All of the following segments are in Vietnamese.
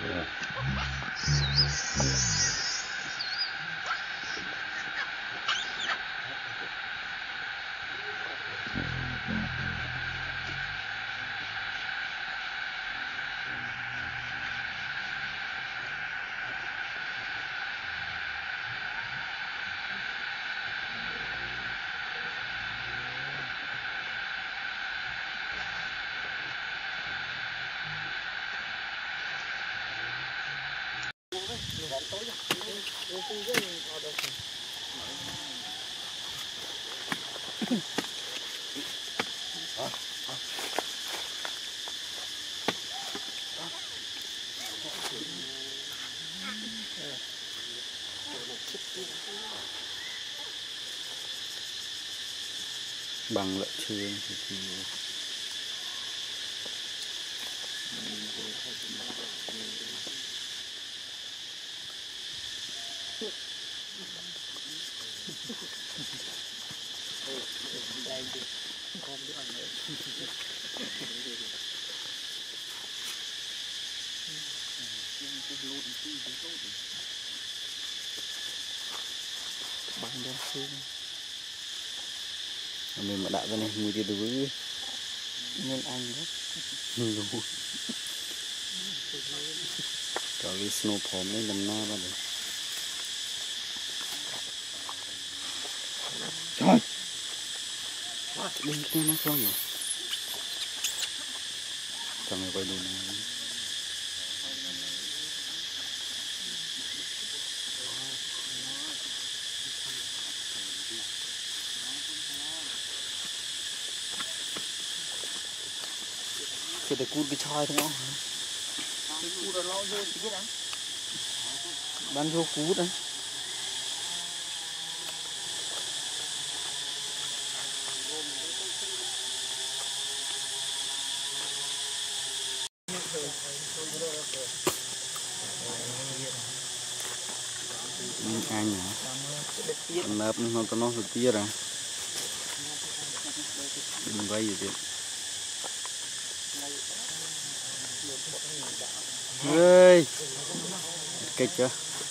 bằng lợi trường thì bằng đơn phương mình mà đã ra này mùi tiền từ với nên anh đó luôn cho cái snow phom lên đầm na ra rồi trời đi cái nó không nhỉ cho mày quay đồ này cái để cút cái choi thôi cái cút là lo vô thì biết anh bán vô cút đấy anh hả nấp nó có nó được tia rồi đừng vay gì vậy ơi kịch chưa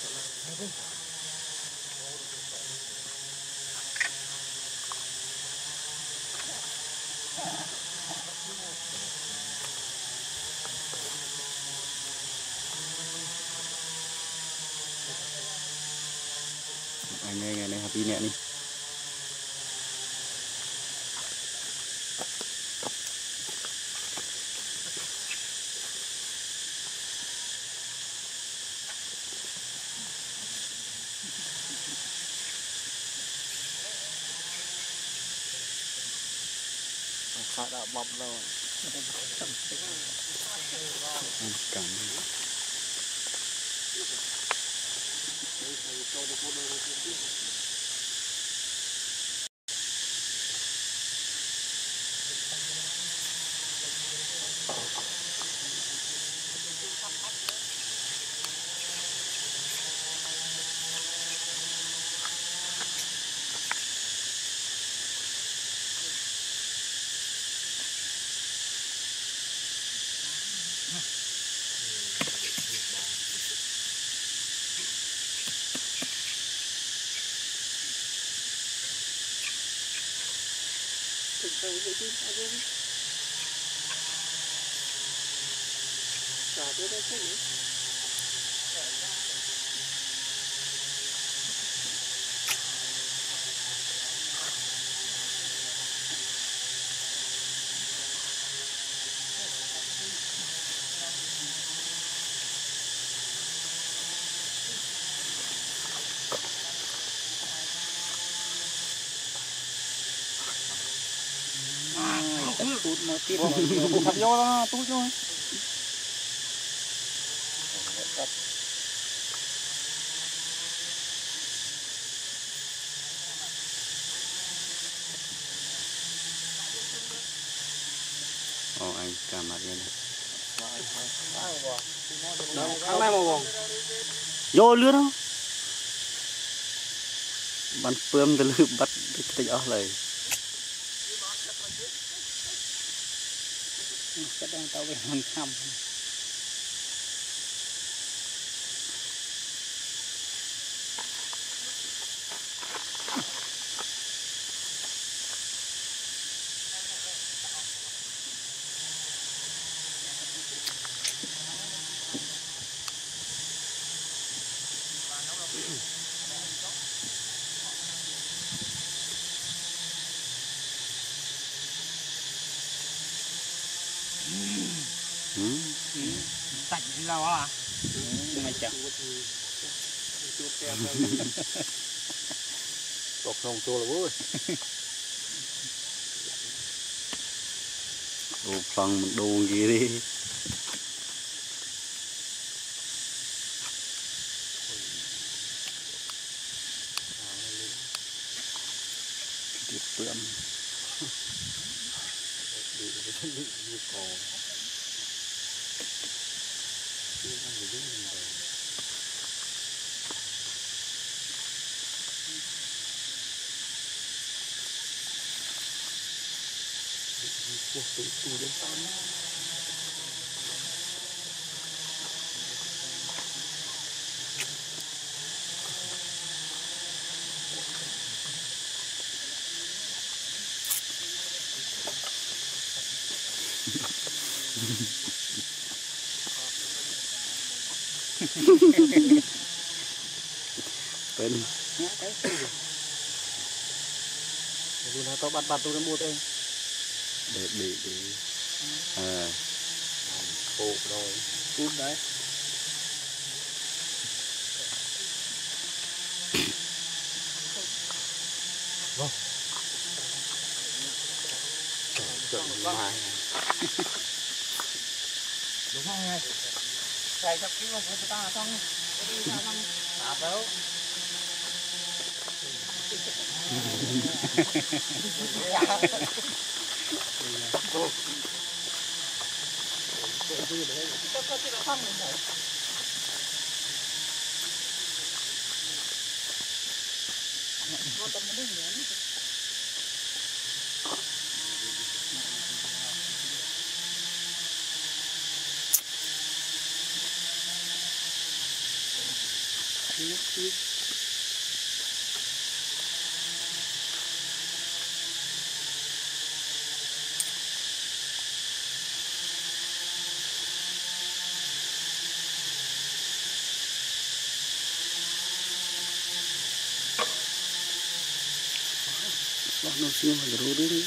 anh đây ngày này happy nè đi sao đã bọc rồi cảm tút nó tiếp thật vô nó tút vô anh cả mặt này thằng này mà bông vô lướt không bắn phơm từ lướt bắt cái ở lại cái đang tao về hàng trăm Lâu à? Ngay chặt. Đọc xong cho là bố ơi. Đồ phăng một đồ gì đi. Tiếp bữa. Bên Dù là tao bắt tôi mua tên. để Ồ rồi. cút đấy. Vâng. Chuẩn mai. Đúng không nghe? Chạy trong cái của ta xong đi ra xong đạp đâu. Nó xiêm vào rồi đi.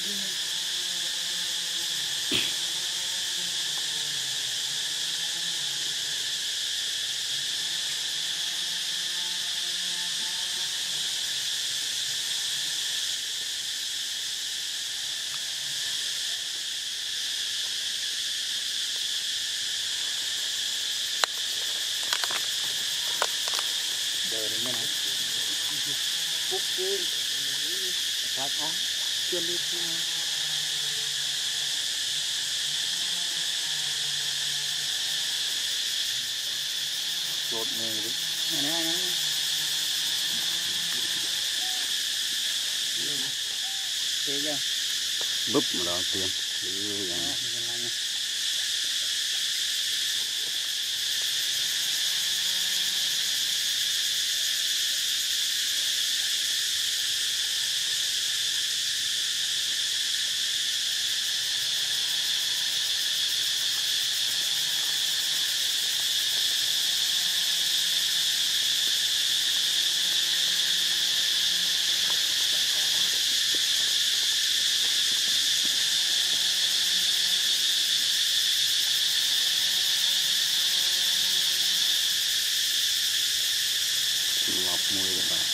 Đời này này. Phúc đi. Phát áo. Chuyên đi. Lột này đi. Này. Thế chưa? Búp mà đó tiền. Lọc mùi các bạn.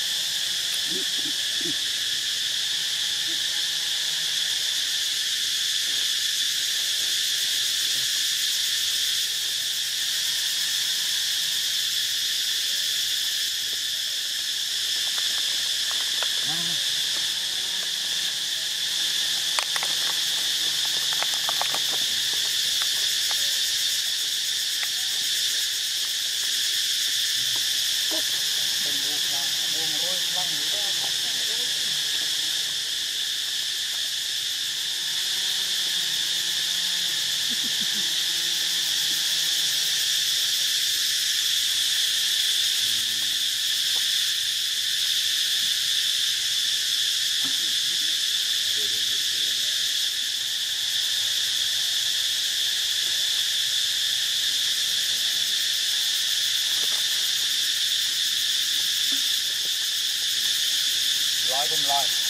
Lôi cùng lôi.